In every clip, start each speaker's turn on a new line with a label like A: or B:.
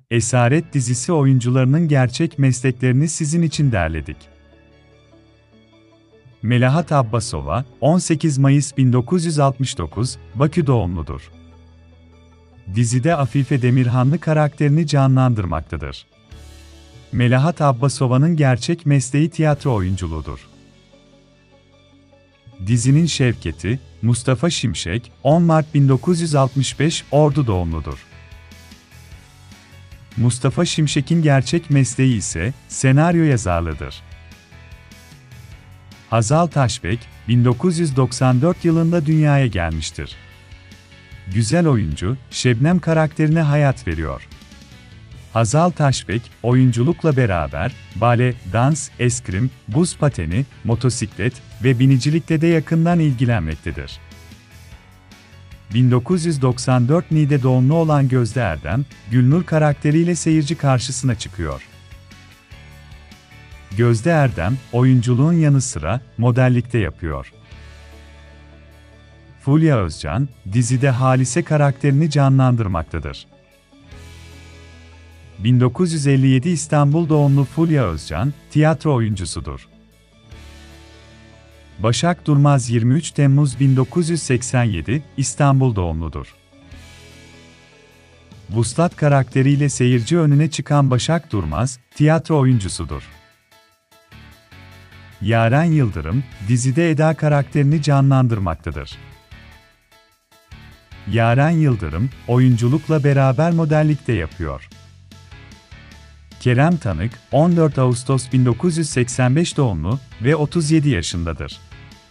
A: Esaret dizisi oyuncularının gerçek mesleklerini sizin için derledik. Melahat Abbasova, 18 Mayıs 1969, Bakü doğumludur. Dizide Afife Demirhanlı karakterini canlandırmaktadır. Melahat Abbasova'nın gerçek mesleği tiyatro oyunculuğudur. Dizinin Şevketi, Mustafa Şimşek, 10 Mart 1965, Ordu doğumludur. Mustafa Şimşek'in gerçek mesleği ise senaryo yazarlığıdır. Hazal Taşbek, 1994 yılında dünyaya gelmiştir. Güzel oyuncu, Şebnem karakterine hayat veriyor. Hazal Taşbek, oyunculukla beraber, bale, dans, eskrim, buz pateni, motosiklet ve binicilikle de yakından ilgilenmektedir. 1994 Niğde doğumlu olan Gözde Erdem, Gülnur karakteriyle seyirci karşısına çıkıyor. Gözde Erdem, oyunculuğun yanı sıra modellikte yapıyor. Fulya Özcan, dizide Halise karakterini canlandırmaktadır. 1957 İstanbul doğumlu Fulya Özcan, tiyatro oyuncusudur. Başak Durmaz 23 Temmuz 1987, İstanbul doğumludur. Vuslat karakteriyle seyirci önüne çıkan Başak Durmaz, tiyatro oyuncusudur. Yaren Yıldırım, dizide Eda karakterini canlandırmaktadır. Yaren Yıldırım, oyunculukla beraber modellikte yapıyor. Kerem Tanık, 14 Ağustos 1985 doğumlu ve 37 yaşındadır.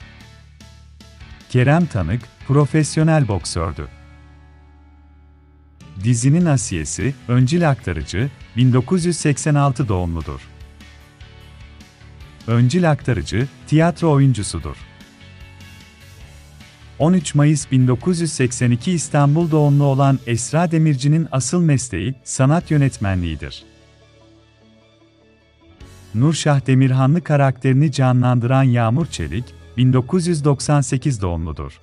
A: Kerem Tanık, profesyonel boksördü. Dizinin Asiyesi, öncil aktarıcı, 1986 doğumludur. Öncil aktarıcı, tiyatro oyuncusudur. 13 Mayıs 1982 İstanbul doğumlu olan Esra Demirci'nin asıl mesleği sanat yönetmenliğidir. Nurşah Demirhanlı karakterini canlandıran Yağmur Çelik, 1998 doğumludur.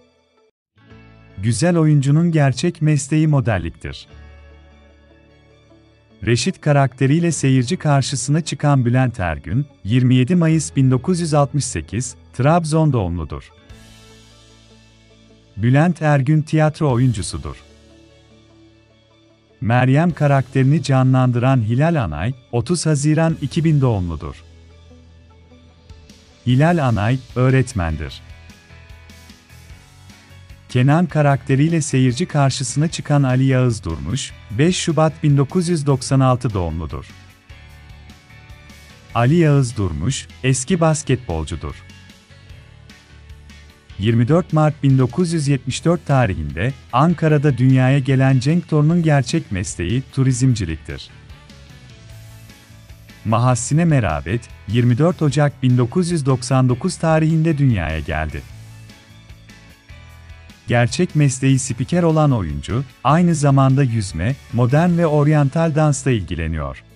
A: Güzel oyuncunun gerçek mesleği modelliktir. Reşit karakteriyle seyirci karşısına çıkan Bülent Ergün, 27 Mayıs 1968, Trabzon doğumludur. Bülent Ergün tiyatro oyuncusudur. Meryem karakterini canlandıran Hilal Anay, 30 Haziran 2000 doğumludur. Hilal Anay, öğretmendir. Kenan karakteriyle seyirci karşısına çıkan Ali Yağız Durmuş, 5 Şubat 1996 doğumludur. Ali Yağız Durmuş, eski basketbolcudur. 24 Mart 1974 tarihinde Ankara'da dünyaya gelen Cenk Torun'un gerçek mesleği turizmciliktir. Mahassine Merabet, 24 Ocak 1999 tarihinde dünyaya geldi. Gerçek mesleği spiker olan oyuncu, aynı zamanda yüzme, modern ve oryantal dansla ilgileniyor.